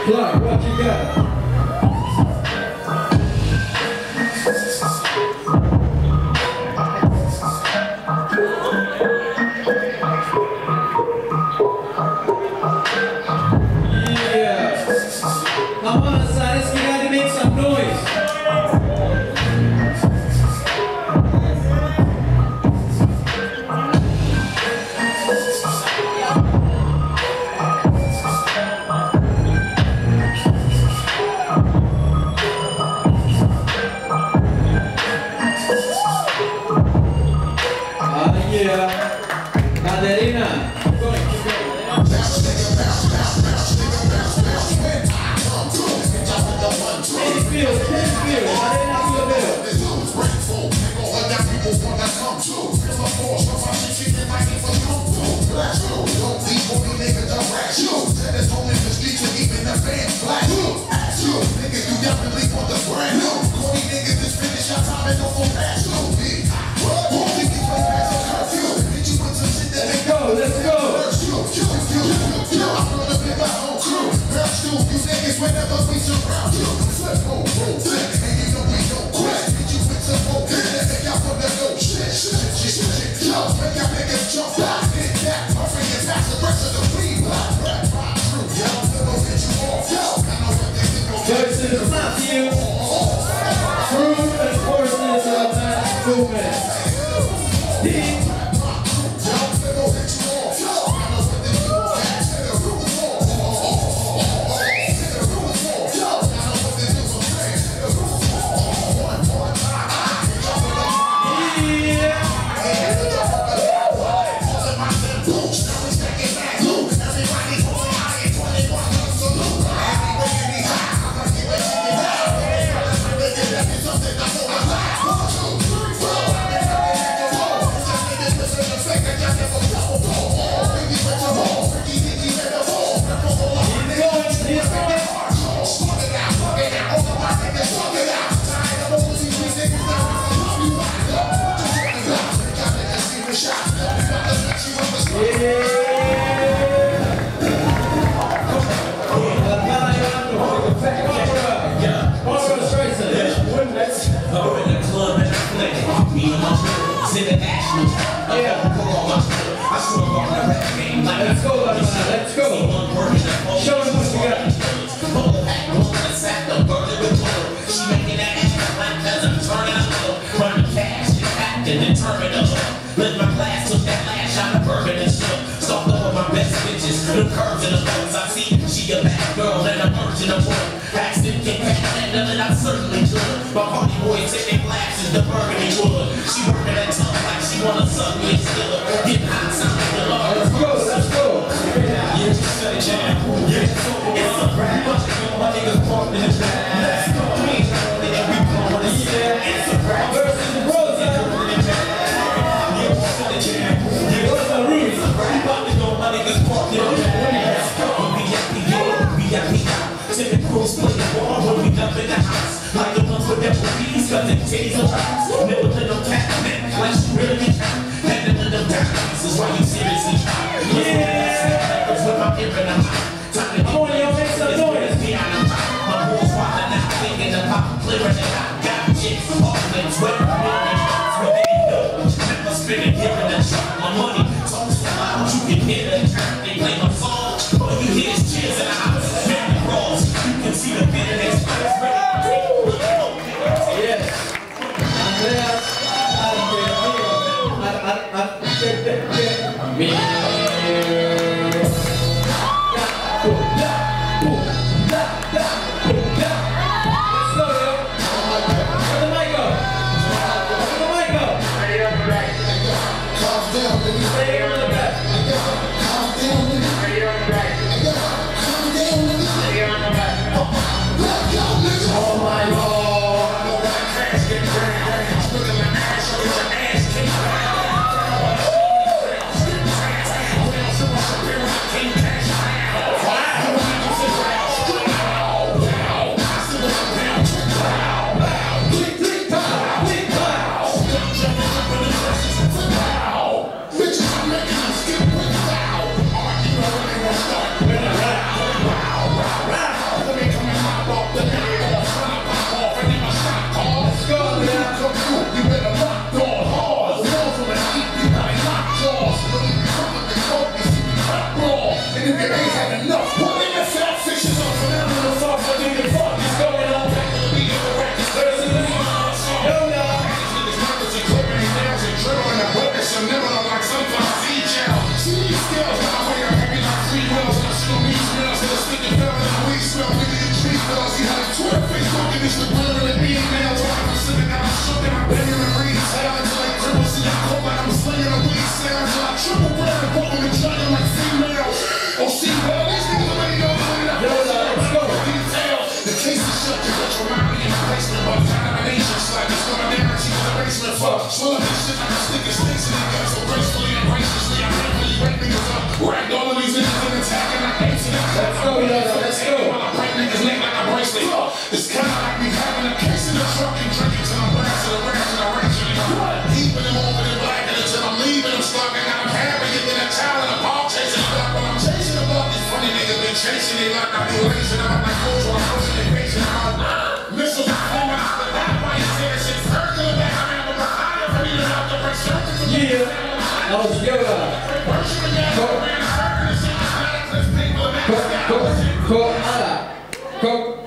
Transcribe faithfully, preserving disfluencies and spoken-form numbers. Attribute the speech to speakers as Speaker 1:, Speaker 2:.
Speaker 1: Clark, what you got? Let's go, let's go. Show them what you got. She making that ass cause I'm turning up. Run the cash, and then turn it up. Lift my glass, took that last shot of bourbon and stuff. Stalked over my best bitches, the curves and the bones. I see she a bad girl and a virgin of one. Accident get back and nothing I certainly could. My party boy taking glasses, the burgundy wood. She working that tongue like she wanna suck me and still get hot time. Let's go, let's go. Yeah, you shut it down. Yeah, it's a rap. My niggas parked in the back. Let's go. We ain't running and we blowing it. Yeah, it's a rap. Versus the bros, yeah. Yeah, shut it down. Yeah, what's the roof? It's a rap. We about to go, my niggas parked in the back. Let's go. We got the yo, we got the out. Tipping crews playing ball when we dump in the house. Like the ones with double P's, cause they titties are rocks. Never let them cat man, like she really count. Had to let them down. This is why you seriously try. Yeah! With my ear in the mouth. Time to get ready. Make some noise. Behind the top. My balls wildin' out. Thinking the pop. Clearing it out. Got chicks. All the Twitter. Where they go. Never spinning. Giving a shot. My money. Talk so loud. You can hear the track. They play my song. All you hear is cheers in the house. Family rolls. You can see the bitterness. Yes.
Speaker 2: stars, he had a Twitter, Facebook, and Instagram, and an email. I'm sitting out, I'm shook, and I'm banging and reading. Sounds like criminals, see, I'm cold like I'm slinging a weed. Sounds like triple brown, and walking and dragging like female. Oh, see, well, these niggas already know what I'm doing. Detail. The case is shut, you got your mind in the basement, but contamination slide is going down. She was a basement fuck. Swallow this shit like a stick and sticks in it. Got so gracefully and graciously, I can't really wake niggas up. Racked all of these niggas and attacking like apes in it. Let's go, yeah, let's go. While I break niggas' neck like a bracelet. It's kinda like me having a case in the truck and drinking till I'm blasted around till I'm ratchet. Keeping them over and blacking until I'm leaving them stuck. And I'm happy to get a child in a ball chasing the block. While I'm chasing the block, these funny niggas been chasing it like I'm racing. I'm like, coach, while I'm pushing it, patient. I'm missiles are flowing out the back. Why you say that shit's circling back? I'm out of the fire for me to have to break circles.
Speaker 3: Yeah, that was good. Go, go, go, go, go, go.